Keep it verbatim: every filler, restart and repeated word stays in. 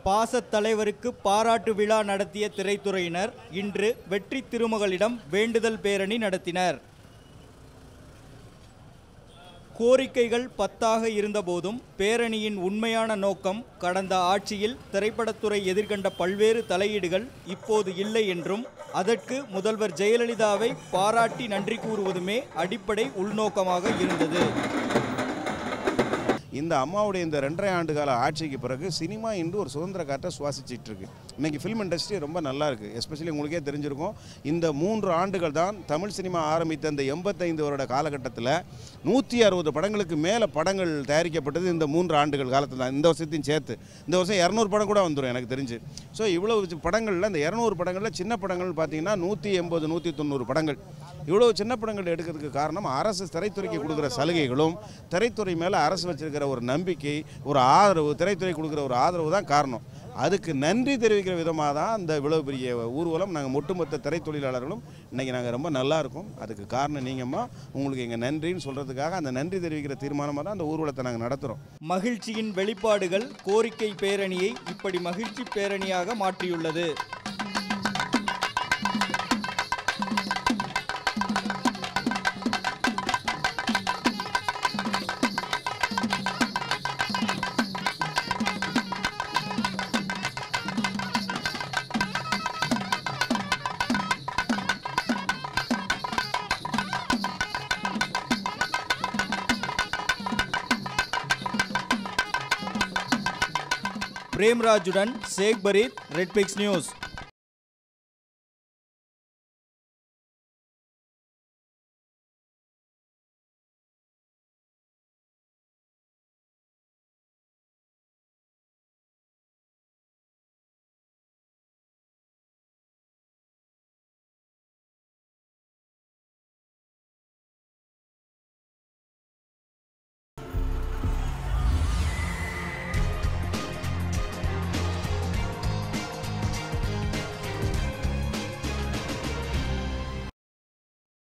பாசத் தலைவருக்கு பாராட்டு விழா நடத்திய திரைத்துறையினர் இன்று வெற்றி திருமகளிடம் வேண்டுதல் பேரணி நடத்தினர். கோரிக்கைகள் பத்தாக இருந்தபோதும் பேரணியின் உண்மையான நோக்கம் கடந்த ஆட்சியில் திரைப்படத்துறை எதிர்கொண்ட பல்வேறு தலையீடுகள் இப்போது இல்லை என்றும் அதற்கு முதல்வர் ஜெயலலிதாவை பாராட்டி நன்றி கூறுவதுமே அடிப்படை உள்நோக்கமாக இருந்தது. இந்த அம்மாவுடைய இந்த ரெண்டரை ஆண்டு கால ஆட்சிக்கு பிறகு சினிமா இன்று ஒரு சுதந்திர காற்றை சுவாசிச்சிட்டு இருக்கு. இன்றைக்கி ஃபிலிம் இண்டஸ்ட்ரி ரொம்ப நல்லா இருக்குது. எஸ்பெஷலி உங்களுக்கே தெரிஞ்சிருக்கும், இந்த மூன்று ஆண்டுகள் தான் தமிழ் சினிமா ஆரம்பித்த இந்த எண்பத்தைந்து வருட காலகட்டத்தில் நூற்றி அறுபது படங்களுக்கு மேலே படங்கள் தயாரிக்கப்பட்டது இந்த மூன்று ஆண்டுகள் காலத்தில் தான். இந்த வருஷத்தையும் சேர்த்து இந்த வருஷம் இரநூறு படம் கூட வந்துடும் எனக்கு தெரிஞ்சு. ஸோ இவ்வளவு படங்களில் இந்த இரநூறு படங்களில் சின்ன படங்கள் பார்த்தீங்கன்னா நூற்றி எண்பது நூற்றி தொண்ணூறு படங்கள். இவ்வளோ சின்ன படங்கள் எடுக்கிறதுக்கு காரணம் அரசு திரைத்துறைக்கு கொடுக்குற சலுகைகளும் திரைத்துறை மேலே அரசு வச்சிருக்கிற ஒரு நம்பிக்கை, ஒரு ஆதரவு, திரைத்துறை கொடுக்குற ஒரு ஆதரவு தான் காரணம். அதுக்கு நன்றி தெரிவிக்கிற விதமாக தான் அந்த இவ்வளவு பெரிய ஊர்வலம். நாங்கள் ஒட்டுமொத்த திரைத்தொழிலாளர்களும் இன்றைக்கி நாங்கள் ரொம்ப நல்லா இருக்கோம். அதுக்கு காரணம் நீங்கம்மா, உங்களுக்கு எங்கள் நன்றின்னு சொல்கிறதுக்காக அந்த நன்றி தெரிவிக்கிற தீர்மானமாக தான் அந்த ஊர்வலத்தை நாங்கள் நடத்துகிறோம். மகிழ்ச்சியின் வெளிப்பாடுகள் கோரிக்கை பேரணியை இப்படி மகிழ்ச்சி பேரணியாக மாற்றியுள்ளது. பிரேம்ராஜுடன் Sheikh Fareed, red pix news.